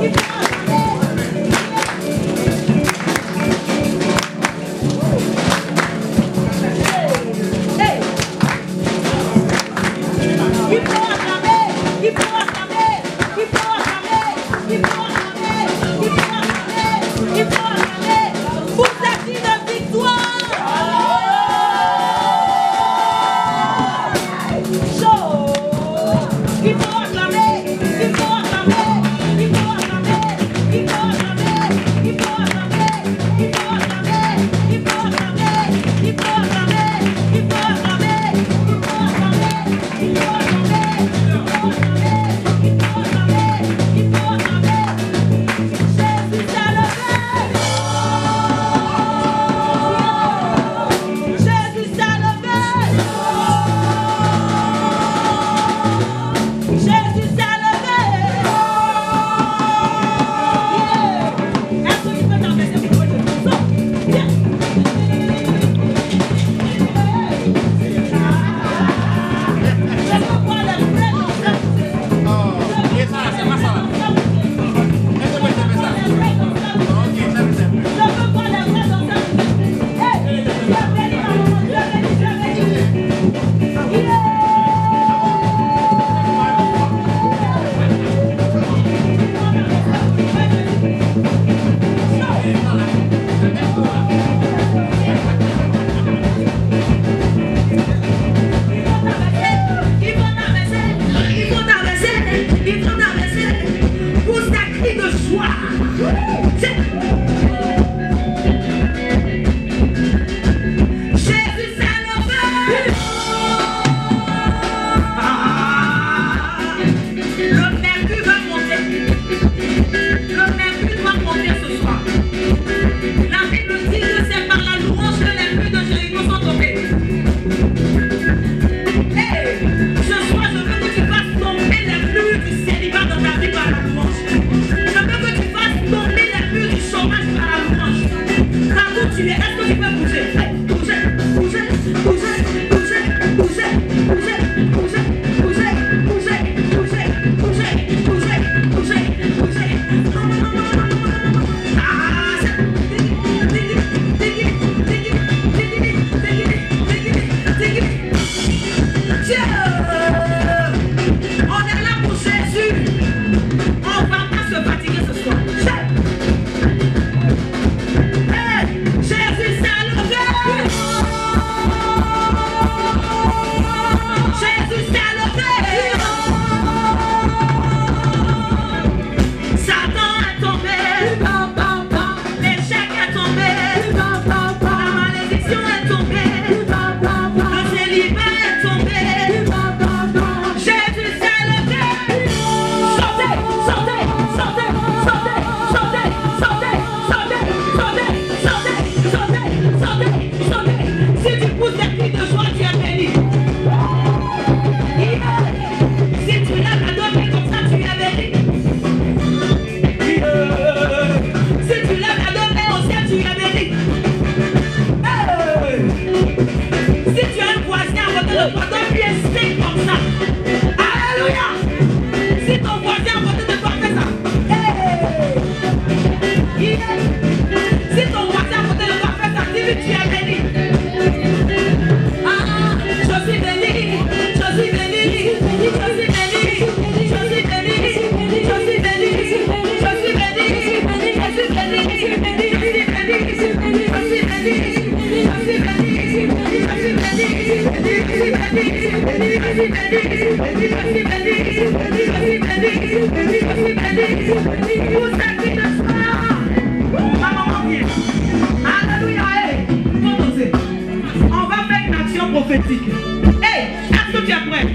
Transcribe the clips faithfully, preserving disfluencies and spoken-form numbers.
prophétique. Hey, est-ce que tu es prêt?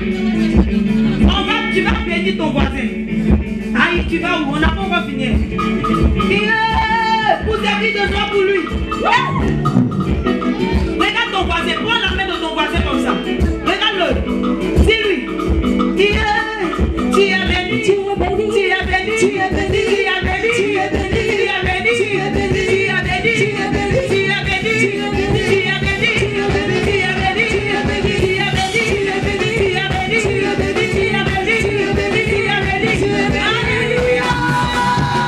On va, tu vas bénir ton voisin. Aïe, tu vas où? On n'a pas encore fini. Yeah, vous avez de joie pour lui. Ouais. Regarde ton voisin, prends la main de ton voisin comme ça. Regarde-le. Dis-lui. Yeah, tu es béni. Tu es béni. Tu es béni. Tu es béni. Tu es béni. Tu es béni. Tu es béni. Tu es béni. Tu es béni. Tu es béni. Tu es béni. Tu es béni.